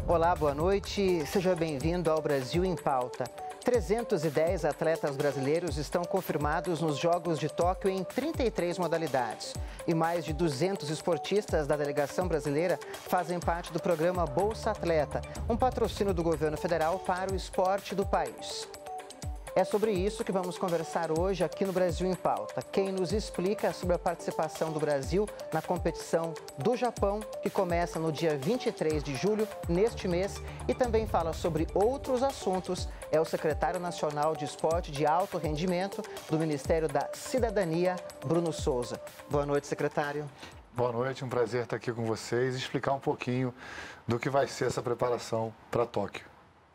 Olá, boa noite. Seja bem-vindo ao Brasil em Pauta. 310 atletas brasileiros estão confirmados nos Jogos de Tóquio em 33 modalidades. E mais de 200 esportistas da delegação brasileira fazem parte do programa Bolsa Atleta, um patrocínio do governo federal para o esporte do país. É sobre isso que vamos conversar hoje aqui no Brasil em Pauta. Quem nos explica sobre a participação do Brasil na competição do Japão, que começa no dia 23 de julho, neste mês, e também fala sobre outros assuntos, é o secretário nacional de esporte de alto rendimento do Ministério da Cidadania, Bruno Souza. Boa noite, secretário. Boa noite, um prazer estar aqui com vocês e explicar um pouquinho do que vai ser essa preparação para Tóquio.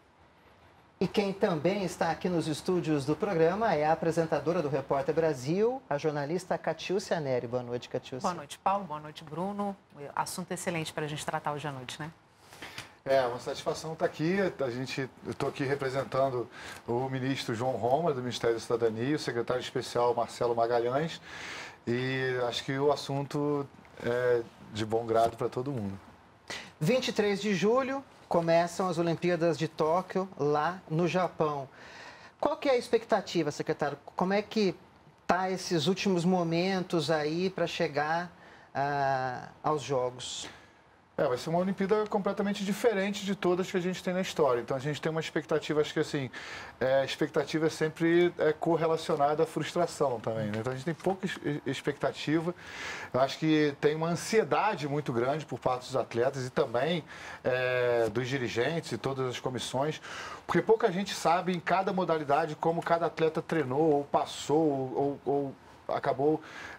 E quem também está aqui nos estúdios do programa é a apresentadora do Repórter Brasil, a jornalista Catiúcia Neri. Boa noite, Catiúcia. Boa noite, Paulo. Boa noite, Bruno. Assunto excelente para a gente tratar hoje à noite, né? É uma satisfação estar aqui. Eu estou aqui representando o ministro João Roma, do Ministério da Cidadania, e o secretário especial Marcelo Magalhães. E acho que o assunto é de bom grado para todo mundo. 23 de julho. Começam as Olimpíadas de Tóquio, lá no Japão. Qual que é a expectativa, secretário? Como é que tá esses últimos momentos aí para chegar aos Jogos? Vai ser uma Olimpíada completamente diferente de todas que a gente tem na história. Então, a gente tem uma expectativa, acho que assim, a expectativa sempre é correlacionada à frustração também, né? Então, a gente tem pouca expectativa. Eu acho que tem uma ansiedade muito grande por parte dos atletas e também dos dirigentes e todas as comissões, porque pouca gente sabe em cada modalidade como cada atleta treinou, ou passou, ou acabou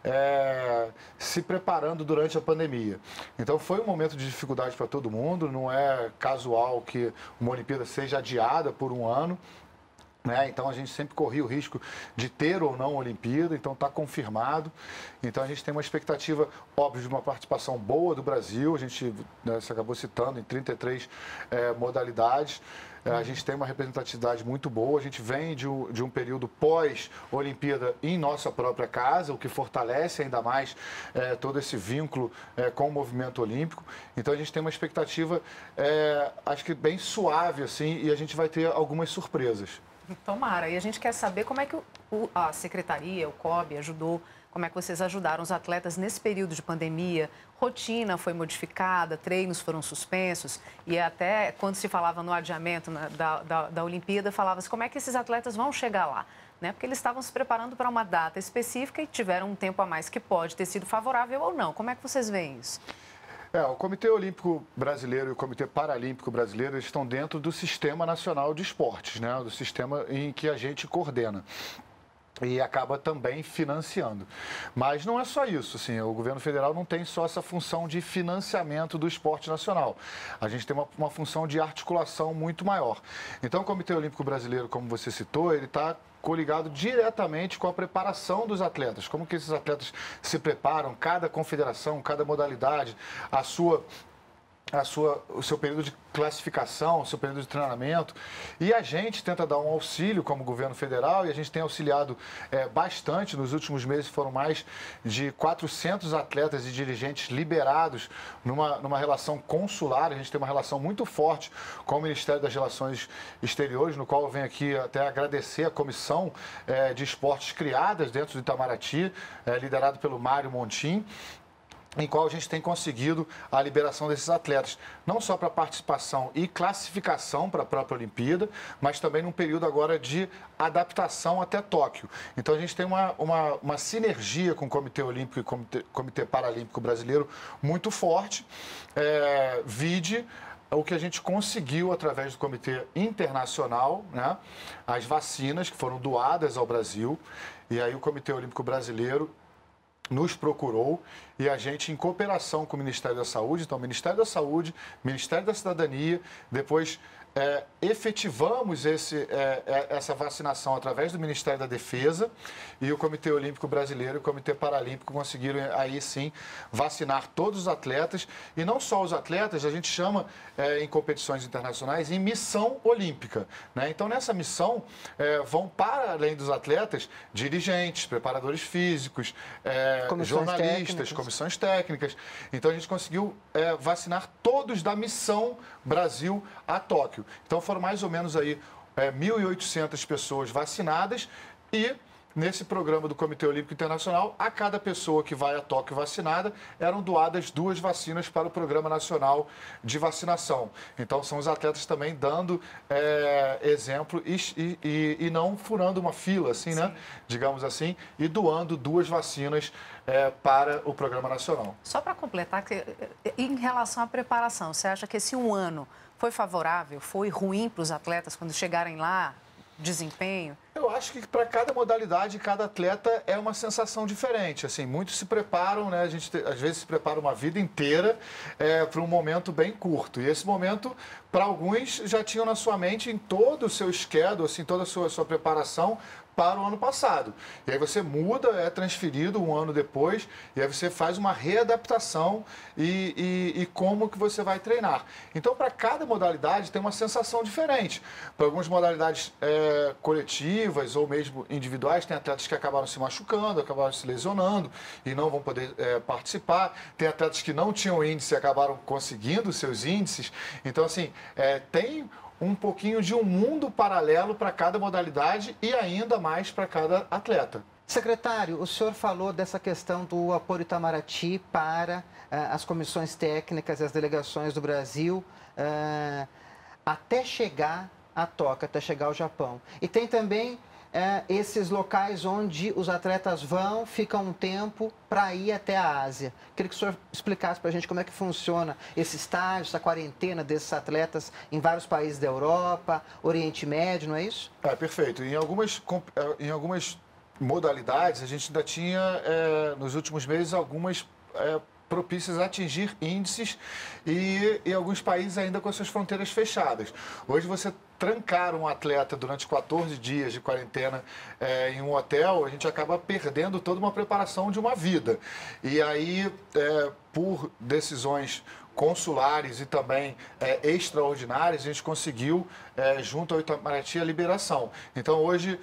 se preparando durante a pandemia. Então foi um momento de dificuldade para todo mundo, não é casual que uma Olimpíada seja adiada por um ano. Então a gente sempre corria o risco de ter ou não a Olimpíada, então está confirmado. Então a gente tem uma expectativa, óbvio, de uma participação boa do Brasil. A gente você acabou citando em 33 modalidades. A gente tem uma representatividade muito boa. A gente vem de um período pós-Olimpíada em nossa própria casa, o que fortalece ainda mais todo esse vínculo com o movimento olímpico. Então a gente tem uma expectativa, acho que bem suave, assim, e a gente vai ter algumas surpresas. Tomara. E a gente quer saber como é que a Secretaria, o COB, ajudou, como é que vocês ajudaram os atletas nesse período de pandemia. Rotina foi modificada, treinos foram suspensos e até quando se falava no adiamento da Olimpíada, falava-se como é que esses atletas vão chegar lá, né? Porque eles estavam se preparando para uma data específica e tiveram um tempo a mais que pode ter sido favorável ou não. Como é que vocês veem isso? O Comitê Olímpico Brasileiro e o Comitê Paralímpico Brasileiro estão dentro do Sistema Nacional de Esportes, né? Do sistema em que a gente coordena. E acaba também financiando. Mas não é só isso, assim, o governo federal não tem só essa função de financiamento do esporte nacional. A gente tem uma função de articulação muito maior. Então, o Comitê Olímpico Brasileiro, como você citou, ele está coligado diretamente com a preparação dos atletas. Como que esses atletas se preparam, cada confederação, cada modalidade, o seu período de classificação, o seu período de treinamento. E a gente tenta dar um auxílio como governo federal e a gente tem auxiliado bastante. Nos últimos meses foram mais de 400 atletas e dirigentes liberados numa relação consular. A gente tem uma relação muito forte com o Ministério das Relações Exteriores, no qual eu venho aqui até agradecer a comissão de esportes criadas dentro do Itamaraty, liderado pelo Mário Montim, em qual a gente tem conseguido a liberação desses atletas, não só para participação e classificação para a própria Olimpíada, mas também num período agora de adaptação até Tóquio. Então a gente tem uma sinergia com o Comitê Olímpico e Comitê Paralímpico Brasileiro muito forte, vide o que a gente conseguiu através do Comitê Internacional, né? As vacinas que foram doadas ao Brasil, e aí o Comitê Olímpico Brasileiro nos procurou e a gente, em cooperação com o Ministério da Saúde, então Ministério da Saúde, Ministério da Cidadania, depois efetivamos essa vacinação através do Ministério da Defesa e o Comitê Olímpico Brasileiro e o Comitê Paralímpico conseguiram aí sim vacinar todos os atletas e não só os atletas, a gente chama em competições internacionais em missão olímpica, né? Então nessa missão vão para além dos atletas dirigentes, preparadores físicos, jornalistas, comissões técnicas. Então a gente conseguiu vacinar todos da missão Brasil a Tóquio. Então foram mais ou menos aí 1.800 pessoas vacinadas e nesse programa do Comitê Olímpico Internacional, a cada pessoa que vai a Tóquio vacinada, eram doadas 2 vacinas para o Programa Nacional de Vacinação. Então, são os atletas também dando exemplo e não furando uma fila, assim, né? Digamos assim, e doando 2 vacinas para o Programa Nacional. Só para completar, em relação à preparação, você acha que esse 1 ano foi favorável, foi ruim para os atletas quando chegarem lá? Desempenho? Eu acho que para cada modalidade, cada atleta é uma sensação diferente. Assim, muitos se preparam, né? A gente às vezes se prepara uma vida inteira para um momento bem curto. E esse momento, para alguns, já tinham na sua mente em todo o seu schedule, assim, toda a sua preparação para o ano passado. E aí você muda, é transferido 1 ano depois, e aí você faz uma readaptação e como que você vai treinar. Então, para cada modalidade tem uma sensação diferente. Para algumas modalidades coletivas ou mesmo individuais, tem atletas que acabaram se machucando, acabaram se lesionando e não vão poder participar. Tem atletas que não tinham índice e acabaram conseguindo seus índices. Então, assim, tem um pouquinho de um mundo paralelo para cada modalidade e ainda mais para cada atleta. Secretário, o senhor falou dessa questão do apoio Itamaraty para as comissões técnicas e as delegações do Brasil até chegar a Tóquio, até chegar ao Japão. E tem também esses locais onde os atletas vão, ficam um tempo para ir até a Ásia. Queria que o senhor explicasse para a gente como é que funciona esse estágio, essa quarentena desses atletas em vários países da Europa, Oriente Médio, não é isso? Perfeito. Em algumas modalidades, a gente ainda tinha, nos últimos meses, algumas propícias a atingir índices e alguns países ainda com as suas fronteiras fechadas. Hoje você trancar um atleta durante 14 dias de quarentena em um hotel, a gente acaba perdendo toda uma preparação de uma vida. E aí, por decisões consulares e também extraordinárias, a gente conseguiu, junto ao Itamaraty, a liberação. Então, hoje,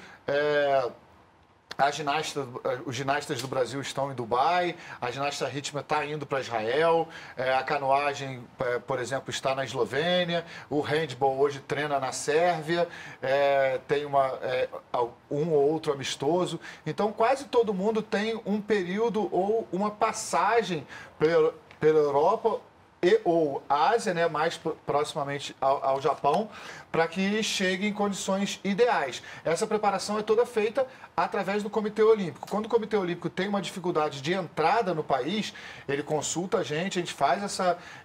os ginastas do Brasil estão em Dubai, a ginasta rítmica está indo para Israel, a canoagem, por exemplo, está na Eslovênia, o handball hoje treina na Sérvia, tem um ou outro amistoso. Então, quase todo mundo tem um período ou uma passagem pela Europa ou Ásia, né, mais proximamente ao Japão, para que chegue em condições ideais. Essa preparação é toda feita através do Comitê Olímpico. Quando o Comitê Olímpico tem uma dificuldade de entrada no país, ele consulta a gente faz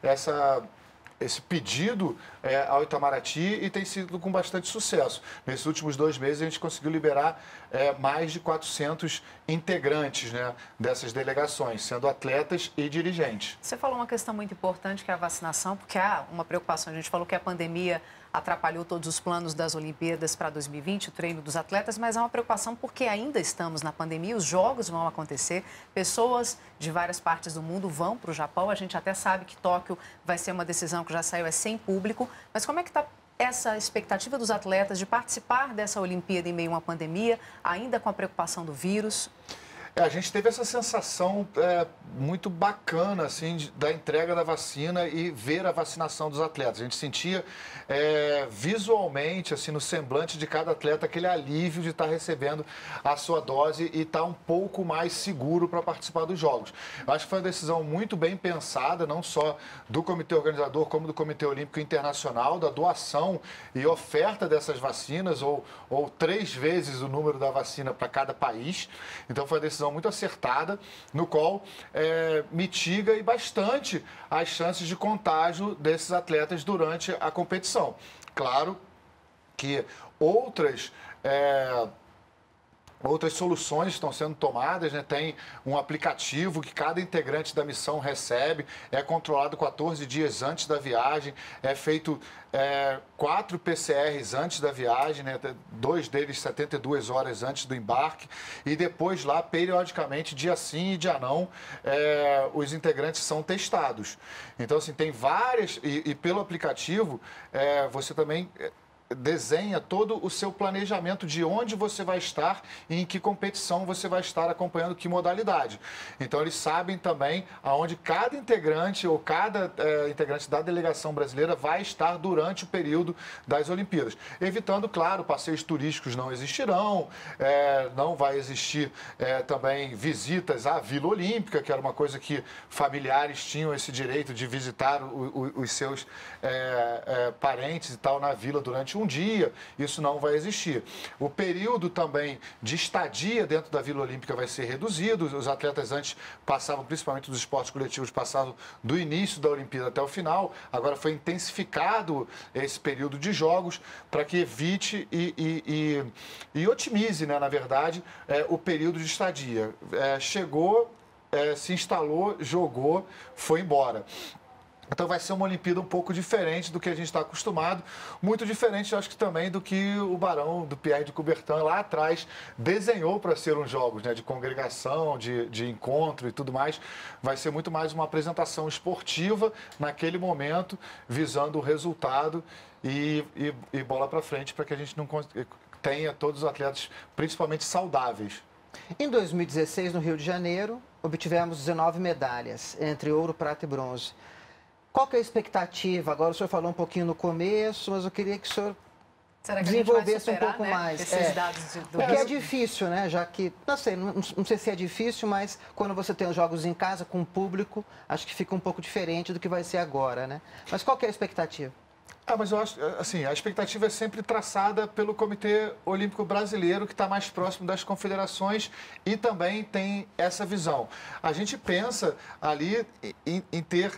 esse pedido ao Itamaraty e tem sido com bastante sucesso. Nesses últimos 2 meses, a gente conseguiu liberar mais de 400 integrantes, né, dessas delegações, sendo atletas e dirigentes. Você falou uma questão muito importante, que é a vacinação, porque há uma preocupação. A gente falou que a pandemia atrapalhou todos os planos das Olimpíadas para 2020, o treino dos atletas, mas há uma preocupação porque ainda estamos na pandemia, os jogos vão acontecer, pessoas de várias partes do mundo vão para o Japão, a gente até sabe que Tóquio vai ser uma decisão que já saiu, sem público, mas como é que está essa expectativa dos atletas de participar dessa Olimpíada em meio a uma pandemia, ainda com a preocupação do vírus? A gente teve essa sensação muito bacana assim, da entrega da vacina e ver a vacinação dos atletas. A gente sentia visualmente, assim, no semblante de cada atleta, aquele alívio de estar recebendo a sua dose e estar um pouco mais seguro para participar dos Jogos. Eu acho que foi uma decisão muito bem pensada, não só do comitê organizador, como do Comitê Olímpico Internacional, da doação e oferta dessas vacinas, ou 3 vezes o número da vacina para cada país. Então, foi uma decisão muito acertada, no qual mitiga e bastante as chances de contágio desses atletas durante a competição. Claro que outras Outras soluções estão sendo tomadas, né? Tem um aplicativo que cada integrante da missão recebe, é controlado 14 dias antes da viagem, é feito 4 PCRs antes da viagem, né? 2 deles 72 horas antes do embarque, e depois lá, periodicamente, dia sim e dia não, os integrantes são testados. Então, assim, tem várias, e pelo aplicativo, você também desenha todo o seu planejamento de onde você vai estar e em que competição você vai estar acompanhando que modalidade. Então, eles sabem também aonde cada integrante ou cada integrante da delegação brasileira vai estar durante o período das Olimpíadas. Evitando, claro, passeios turísticos não existirão, não vai existir também visitas à Vila Olímpica, que era uma coisa que familiares tinham esse direito de visitar os seus parentes e tal na vila durante um dia, isso não vai existir. O período também de estadia dentro da Vila Olímpica vai ser reduzido. Os atletas antes passavam, principalmente dos esportes coletivos, passavam do início da Olimpíada até o final. Agora foi intensificado esse período de jogos para que evite e otimize, né, na verdade, o período de estadia. Chegou, se instalou, jogou, foi embora. Então vai ser uma Olimpíada um pouco diferente do que a gente está acostumado, muito diferente, eu acho que também do que o Barão do Pierre de Coubertin lá atrás desenhou para ser uns jogos, né, de congregação, de encontro e tudo mais. Vai ser muito mais uma apresentação esportiva naquele momento, visando o resultado e bola para frente para que a gente não tenha todos os atletas principalmente saudáveis. Em 2016, no Rio de Janeiro, obtivemos 19 medalhas, entre ouro, prata e bronze. Qual que é a expectativa? Agora o senhor falou um pouquinho no começo, mas eu queria que o senhor desenvolvesse um pouco mais. Esses dados porque é difícil, né? Já que, não sei se é difícil, mas quando você tem os jogos em casa com o público, acho que fica um pouco diferente do que vai ser agora, né? Mas qual que é a expectativa? Mas eu acho, assim, a expectativa é sempre traçada pelo Comitê Olímpico Brasileiro, que está mais próximo das confederações e também tem essa visão. A gente pensa ali em ter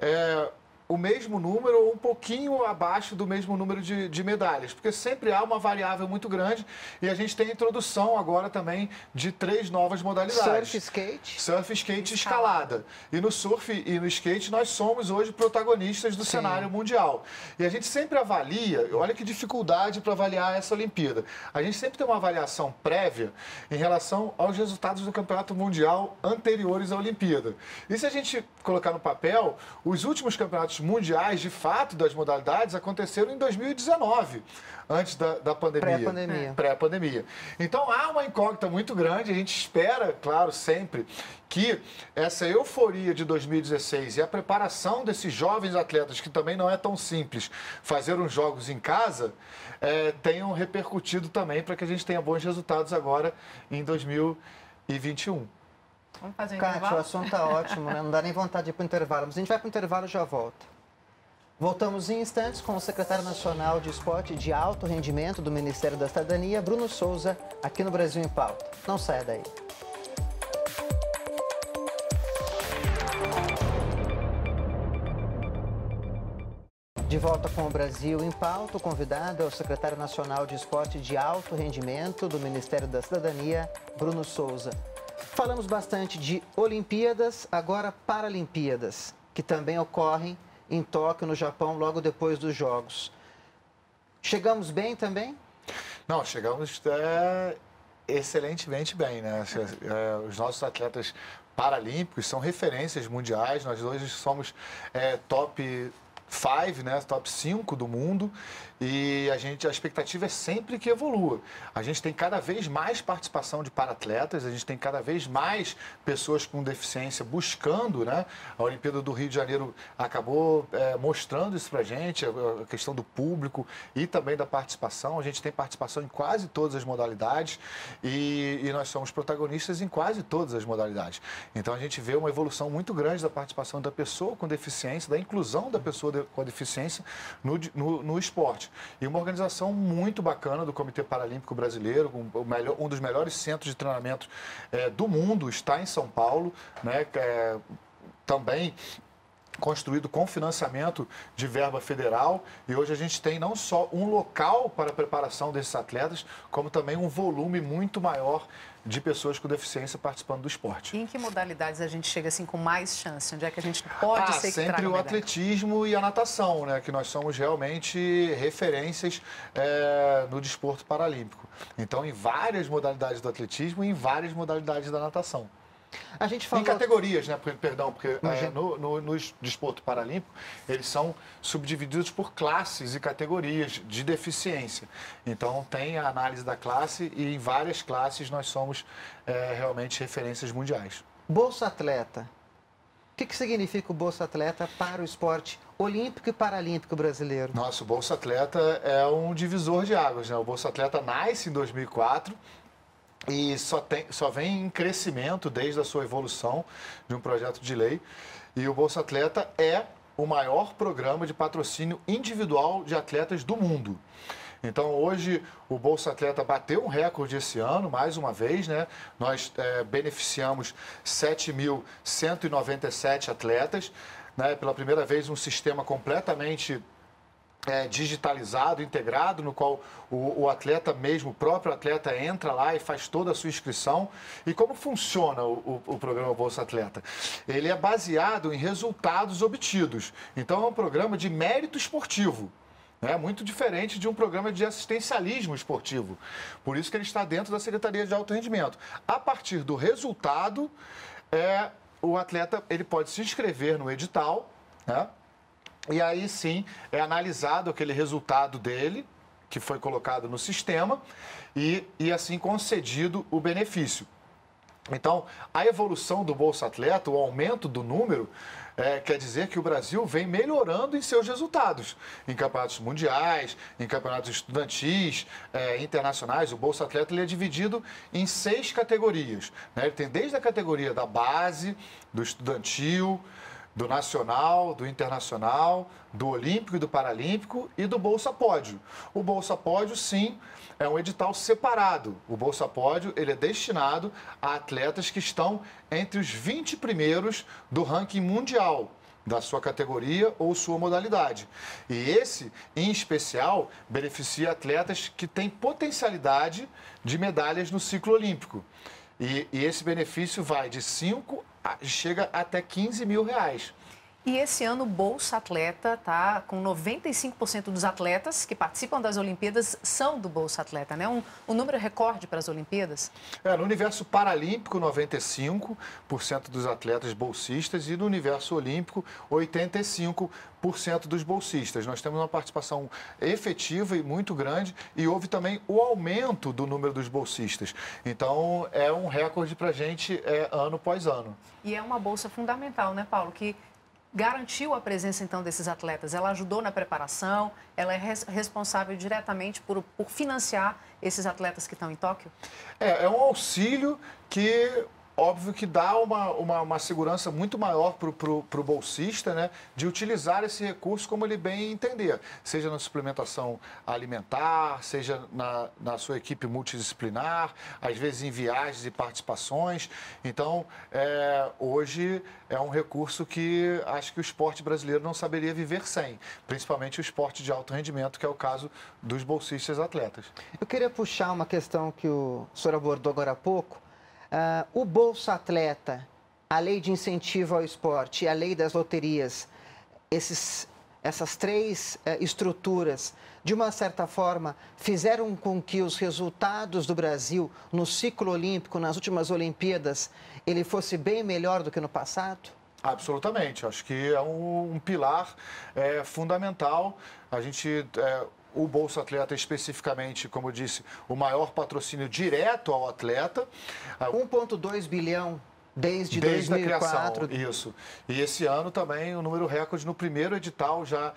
o mesmo número ou um pouquinho abaixo do mesmo número de medalhas, porque sempre há uma variável muito grande e a gente tem a introdução agora também de 3 novas modalidades. Surf, skate e escalada. E no surf e no skate nós somos hoje protagonistas do cenário mundial. E a gente sempre avalia, olha que dificuldade para avaliar essa Olimpíada. A gente sempre tem uma avaliação prévia em relação aos resultados do Campeonato Mundial anteriores à Olimpíada. E se a gente colocar no papel, os últimos campeonatos mundiais, de fato, das modalidades, aconteceram em 2019, antes da pandemia. Pré-pandemia. Então, há uma incógnita muito grande. A gente espera, claro, sempre, que essa euforia de 2016 e a preparação desses jovens atletas, que também não é tão simples, fazer uns jogos em casa, tenham repercutido também para que a gente tenha bons resultados agora em 2021. Vamos fazer um Cátia, intervalo? o assunto está ótimo, né? Não dá nem vontade de ir para o intervalo, mas a gente vai para o intervalo e já volta. Voltamos em instantes com o secretário nacional de esporte de alto rendimento do Ministério da Cidadania, Bruno Souza, aqui no Brasil em Pauta. Não saia daí. De volta com o Brasil em Pauta, o convidado é o secretário nacional de esporte de alto rendimento do Ministério da Cidadania, Bruno Souza. Falamos bastante de Olimpíadas, agora Paralimpíadas, que também ocorrem em Tóquio, no Japão, logo depois dos Jogos. Chegamos bem também? Não, chegamos excelentemente bem, né? Os nossos atletas paralímpicos são referências mundiais, nós hoje somos top 5, né, top 5 do mundo, e a expectativa é sempre que evolua. A gente tem cada vez mais participação de paratletas, a gente tem cada vez mais pessoas com deficiência buscando, né? A Olimpíada do Rio de Janeiro acabou mostrando isso pra gente, a questão do público e também da participação. A gente tem participação em quase todas as modalidades e nós somos protagonistas em quase todas as modalidades. Então a gente vê uma evolução muito grande da participação da pessoa com deficiência, da inclusão da pessoa com a deficiência no esporte. E uma organização muito bacana do Comitê Paralímpico Brasileiro, um dos melhores centros de treinamento do mundo, está em São Paulo, né? Também construído com financiamento de verba federal, e hoje a gente tem não só um local para a preparação desses atletas, como também um volume muito maior de pessoas com deficiência participando do esporte. E em que modalidades a gente chega assim com mais chance? Onde é que a gente pode ser que sempre traga o medalha? atletismo e a natação, né? Que nós somos realmente referências no desporto paralímpico. Então, em várias modalidades do atletismo e em várias modalidades da natação. A gente falou... Em categorias, né? Perdão, porque no desporto paralímpico, eles são subdivididos por classes e categorias de deficiência. Então, tem a análise da classe e em várias classes nós somos realmente referências mundiais. Bolsa Atleta. O que significa o Bolsa Atleta para o esporte olímpico e paralímpico brasileiro? Nossa, o Bolsa Atleta é um divisor de águas, né? O Bolsa Atleta nasce em 2004, e só vem em crescimento desde a sua evolução de um projeto de lei. E o Bolsa Atleta é o maior programa de patrocínio individual de atletas do mundo. Então, hoje, o Bolsa Atleta bateu um recorde esse ano, mais uma vez, né? Nós beneficiamos 7.197 atletas, né? Pela primeira vez, um sistema completamente digitalizado, integrado, no qual o atleta mesmo, o próprio atleta entra lá e faz toda a sua inscrição. E como funciona o programa Bolsa Atleta? Ele é baseado em resultados obtidos. Então, é um programa de mérito esportivo. É muito diferente de um programa de assistencialismo esportivo. Por isso que ele está dentro da Secretaria de Alto Rendimento. A partir do resultado, o atleta ele pode se inscrever no edital, né? E aí sim é analisado aquele resultado dele, que foi colocado no sistema, e assim concedido o benefício. Então, a evolução do Bolsa Atleta, o aumento do número, quer dizer que o Brasil vem melhorando em seus resultados. Em campeonatos mundiais, em campeonatos estudantis, internacionais, o Bolsa Atleta ele é dividido em 6 categorias, né? Ele tem desde a categoria da base, do estudantil, do nacional, do internacional, do olímpico e do paralímpico e do Bolsa Pódio. O Bolsa Pódio, sim, é um edital separado. O Bolsa Pódio ele é destinado a atletas que estão entre os 20 primeiros do ranking mundial da sua categoria ou sua modalidade. E esse, em especial, beneficia atletas que têm potencialidade de medalhas no ciclo olímpico. E esse benefício vai de 5 chega até 15 mil reais. E esse ano o Bolsa Atleta está com 95% dos atletas que participam das Olimpíadas são do Bolsa Atleta, né? Um número recorde para as Olimpíadas? No universo paralímpico, 95% dos atletas bolsistas e no universo olímpico, 85% dos bolsistas. Nós temos uma participação efetiva e muito grande e houve também o aumento do número dos bolsistas. Então, é um recorde para a gente ano após ano. E é uma bolsa fundamental, né, Paulo, que garantiu a presença, então, desses atletas. Ela ajudou na preparação, ela é responsável diretamente por financiar esses atletas que estão em Tóquio? É um auxílio que, óbvio, que dá uma segurança muito maior para o bolsista, né, de utilizar esse recurso como ele bem entender, seja na suplementação alimentar, seja na sua equipe multidisciplinar, às vezes em viagens e participações. Então, hoje é um recurso que acho que o esporte brasileiro não saberia viver sem, principalmente o esporte de alto rendimento, que é o caso dos bolsistas atletas. Eu queria puxar uma questão que o senhor abordou agora há pouco. O Bolsa Atleta, a lei de incentivo ao esporte e a lei das loterias, essas 3 estruturas, de uma certa forma, fizeram com que os resultados do Brasil no ciclo olímpico, nas últimas Olimpíadas, ele fosse bem melhor do que no passado? Absolutamente. Acho que é um pilar fundamental. O Bolsa Atleta, especificamente, como eu disse, o maior patrocínio direto ao atleta. 1,2 bilhão desde 2004. A criação, isso. E esse ano também o número recorde no primeiro edital, já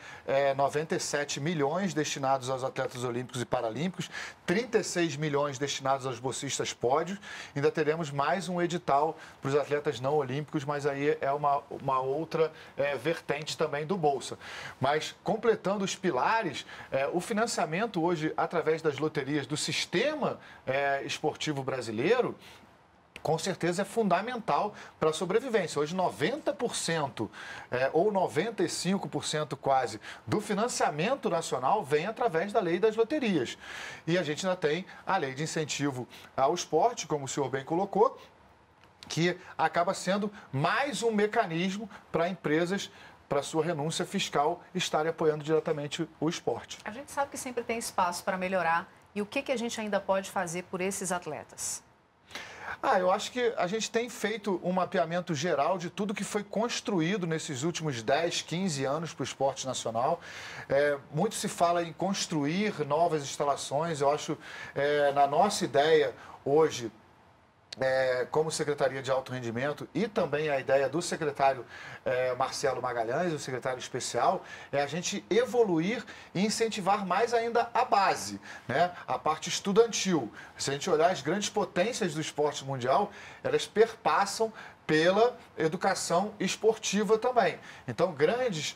97 milhões destinados aos atletas olímpicos e paralímpicos, 36 milhões destinados aos bolsistas pódios. Ainda teremos mais um edital para os atletas não olímpicos, mas aí é uma outra vertente também do Bolsa. Mas, completando os pilares, o financiamento hoje, através das loterias do sistema esportivo brasileiro, com certeza é fundamental para a sobrevivência. Hoje, 90% ou 95% quase do financiamento nacional vem através da lei das loterias. E a gente ainda tem a lei de incentivo ao esporte, como o senhor bem colocou, que acaba sendo mais um mecanismo para empresas, para sua renúncia fiscal, estarem apoiando diretamente o esporte. A gente sabe que sempre tem espaço para melhorar. E o que a gente ainda pode fazer por esses atletas? Eu acho que a gente tem feito um mapeamento geral de tudo que foi construído nesses últimos 10, 15 anos para o esporte nacional. Muito se fala em construir novas instalações. Eu acho, na nossa ideia hoje, como Secretaria de Alto Rendimento e também a ideia do secretário Marcelo Magalhães, o secretário especial, é a gente evoluir e incentivar mais ainda a base, né? A parte estudantil. Se a gente olhar as grandes potências do esporte mundial, elas perpassam pela educação esportiva também. Então, grandes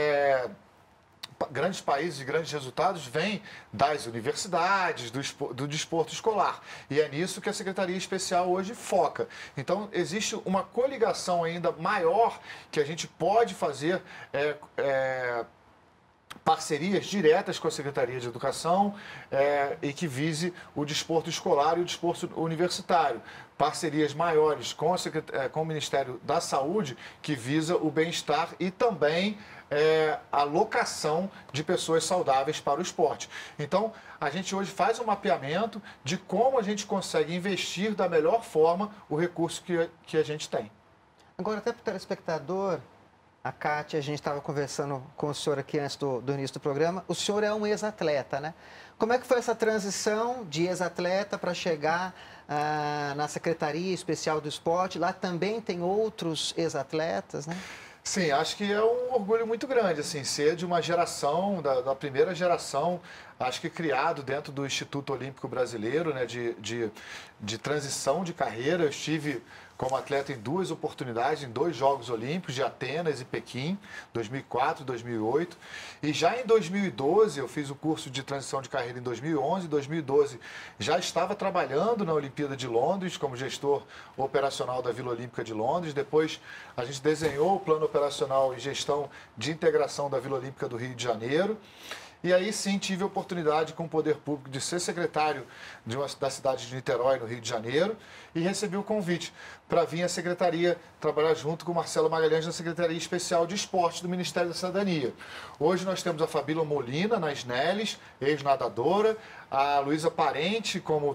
países e grandes resultados vêm das universidades, do desporto escolar. E é nisso que a Secretaria Especial hoje foca. Então, existe uma coligação ainda maior que a gente pode fazer parcerias diretas com a Secretaria de Educação e que vise o desporto escolar e o desporto universitário. Parcerias maiores com o Ministério da Saúde, que visa o bem-estar e também a locação de pessoas saudáveis para o esporte. Então, a gente hoje faz um mapeamento de como a gente consegue investir da melhor forma o recurso que a gente tem. Agora, até para o telespectador, a Kátia, a gente estava conversando com o senhor aqui antes do início do programa, o senhor é um ex-atleta, né? Como é que foi essa transição de ex-atleta para chegar na Secretaria Especial do Esporte? Lá também tem outros ex-atletas, né? Sim, acho que é um orgulho muito grande, assim, ser de uma geração, da primeira geração, acho que criado dentro do Instituto Olímpico Brasileiro, né, de transição de carreira. Eu estive como atleta em 2 oportunidades, em 2 Jogos Olímpicos, de Atenas e Pequim, 2004 e 2008. E já em 2012, eu fiz o curso de transição de carreira em 2011. Em 2012, já estava trabalhando na Olimpíada de Londres, como gestor operacional da Vila Olímpica de Londres. Depois, a gente desenhou o plano operacional e gestão de integração da Vila Olímpica do Rio de Janeiro. E aí sim tive a oportunidade com o Poder Público de ser secretário da cidade de Niterói, no Rio de Janeiro, e recebi o convite para vir à secretaria trabalhar junto com o Marcelo Magalhães na Secretaria Especial de Esporte do Ministério da Cidadania. Hoje nós temos a Fabíola Molina, na SNELES, ex-nadadora, a Luísa Parente como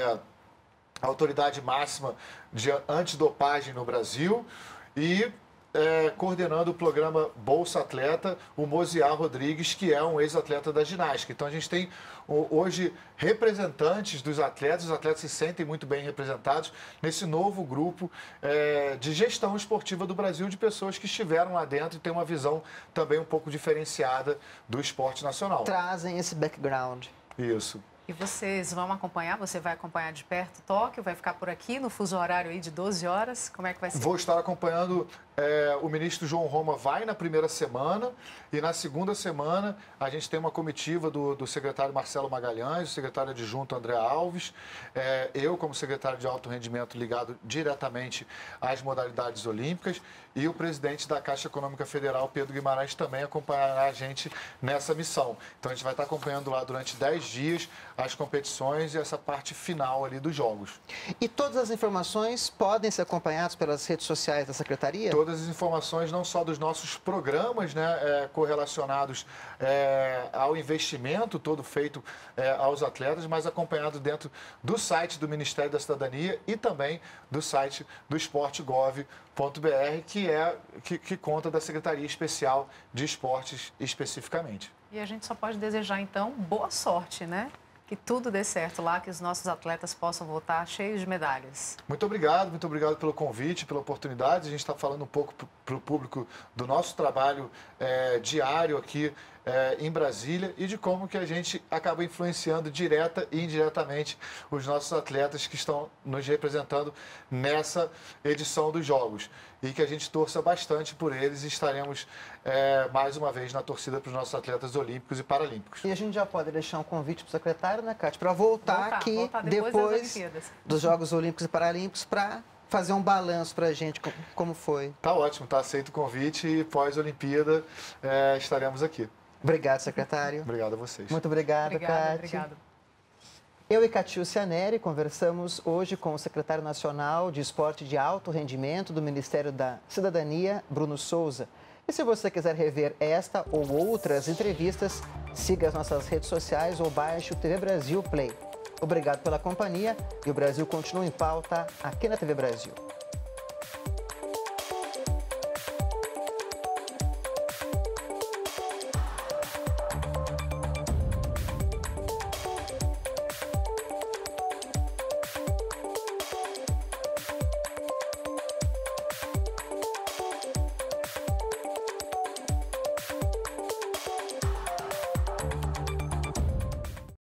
autoridade máxima de antidopagem no Brasil e coordenando o programa Bolsa Atleta, o Mosiar Rodrigues, que é um ex-atleta da ginástica. Então, a gente tem hoje representantes dos atletas, os atletas se sentem muito bem representados nesse novo grupo de gestão esportiva do Brasil, de pessoas que estiveram lá dentro e têm uma visão também um pouco diferenciada do esporte nacional. Trazem esse background. Isso. E vocês vão acompanhar? Você vai acompanhar de perto Tóquio? Vai ficar por aqui no fuso horário aí de 12 horas? Como é que vai ser? Vou estar acompanhando, o ministro João Roma vai na primeira semana e na segunda semana a gente tem uma comitiva do secretário Marcelo Magalhães, o secretário adjunto André Alves, eu como secretário de alto rendimento ligado diretamente às modalidades olímpicas e o presidente da Caixa Econômica Federal, Pedro Guimarães, também acompanhará a gente nessa missão. Então a gente vai estar acompanhando lá durante 10 dias as competições e essa parte final ali dos jogos. E todas as informações podem ser acompanhadas pelas redes sociais da Secretaria? Todas as informações, não só dos nossos programas, né, correlacionados ao investimento todo feito aos atletas, mas acompanhado dentro do site do Ministério da Cidadania e também do site do esporte.gov.br, que conta da Secretaria Especial de Esportes especificamente. E a gente só pode desejar, então, boa sorte, né? Que tudo dê certo lá, que os nossos atletas possam voltar cheios de medalhas. Muito obrigado pelo convite, pela oportunidade. A gente está falando um pouco para o público do nosso trabalho diário aqui em Brasília e de como que a gente acaba influenciando direta e indiretamente os nossos atletas que estão nos representando nessa edição dos Jogos. E que a gente torça bastante por eles e estaremos mais uma vez na torcida para os nossos atletas olímpicos e paralímpicos. E a gente já pode deixar um convite para o secretário, né, Cátia, para voltar aqui depois dos Jogos Olímpicos e Paralímpicos para fazer um balanço para a gente, como foi. Tá ótimo, tá aceito o convite e pós-Olimpíada estaremos aqui. Obrigado, secretário. Obrigado a vocês. Muito obrigado, Cátia. Obrigada. Eu e Catiúcia Neri conversamos hoje com o secretário nacional de Esporte de Alto Rendimento do Ministério da Cidadania, Bruno Souza. E se você quiser rever esta ou outras entrevistas, siga as nossas redes sociais ou baixe o TV Brasil Play. Obrigado pela companhia e o Brasil continua em pauta aqui na TV Brasil.